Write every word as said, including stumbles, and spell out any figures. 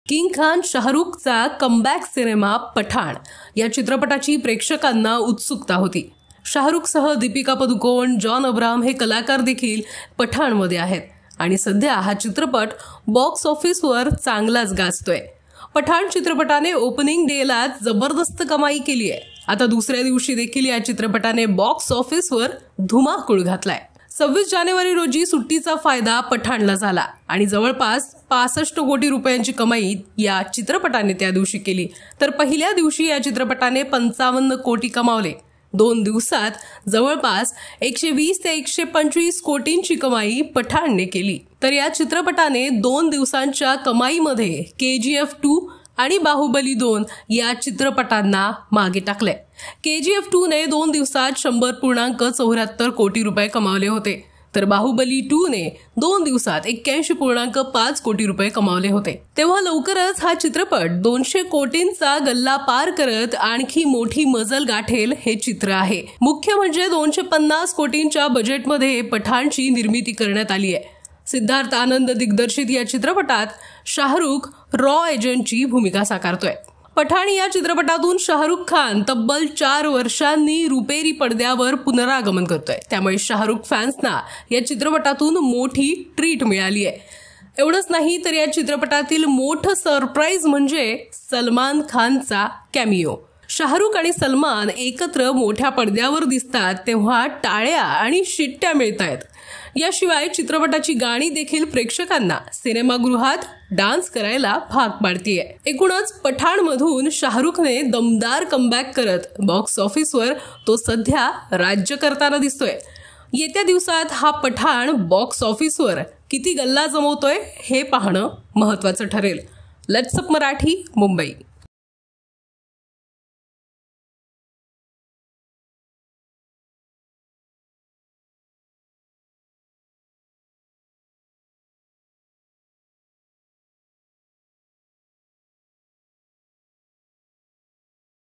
King Khan शाहरुखचा comeback cinema Pathaan या चित्रपटाची प्रेक्षकांना उत्सुकता होती। शाहरुखसह दीपिका पदुकोण, जॉन अब्राहम हे कलाकार देखील पठाणमध्ये आहेत आणि सध्या हा चित्रपट बॉक्स ऑफिसवर चांगलाच गाजतोय। पठाण चित्रपटाने ओपनिंग डेला जबरदस्त कमाई केली आहे। आता दुसऱ्या दिवशी देखील या चित्रपटाने बॉक्स ऑफिसवर धुमाकूळ घातलाय। सव्वीस जानेवारी रोजी सुट्टीचा फायदा पठाणला झाला आणि जवळपास पासष्ट कोटी रुपयांची कमाई या चित्रपटाने त्या दिवशी केली। तर पहिल्या दिवशी या चित्रपटाने पंचावन्न कोटी कमावले। दोन दिवसात जवळपास एकशे वीस ते एकशे पंचवीस कोटींची कमाई पठाणने केली। तर या चित्रपटाने दोन दिवसांच्या कमाईमध्ये के जी एफ टू आणि बाहुबली दोन या चित्रपटांना मागे टाकले। के जी एफ टू ने दोन दिवसात शंभर पूर्णांक चौऱ्याहत्तर कोटी रुपये कमावले होते, तर बाहुबली टू ने दोन दिवसात एक्क्याऐंशी पूर्णांक पाच कोटी रुपये कमावले होते। तेव्हा लवकरच हा चित्रपट दोनशे कोटींचा गल्ला पार करत आणखी मोठी मजल गाठेल हे चित्र आहे। मुख्य म्हणजे दोनशे पन्नास कोटींच्या बजेटमध्ये पठाणची निर्मिती करण्यात आली आहे। सिद्धार्थ आनंद दिग्दर्शित या चित्रपटात शाहरुख रॉ एजंटची भूमिका साकारतोय। पठाण या चित्रपटातून शाहरुख खान तब्बल चार वर्षांनी रुपेरी पडद्यावर पुनरागमन करतोय, त्यामुळे शाहरुख फॅन्सना या चित्रपटातून मोठी ट्रीट मिळाली आहे। एवढंच नाही तर या चित्रपटातील मोठं सरप्राईज म्हणजे सलमान खानचा कॅमिओ। शाहरुख आणि सलमान एकत्र मोठ्या पडद्यावर दिसतात तेव्हा टाळ्या आणि शिट्ट्या मिळतायत। याशिवाय चित्रपटाची गाणी देखील प्रेक्षकांना सिनेमागृहात डान्स करायला भाग पाडतीये। एकूणच पठाण मधून शाहरुखने दमदार कमबॅक करत बॉक्स ऑफिसवर तो सध्या राज्य करताना दिसतोय। येत्या दिवसात हा पठाण बॉक्स ऑफिसवर किती गल्ला जमवतोय हे पाहणं महत्त्वाचं ठरेल। Let's up Marathi, Mumbai.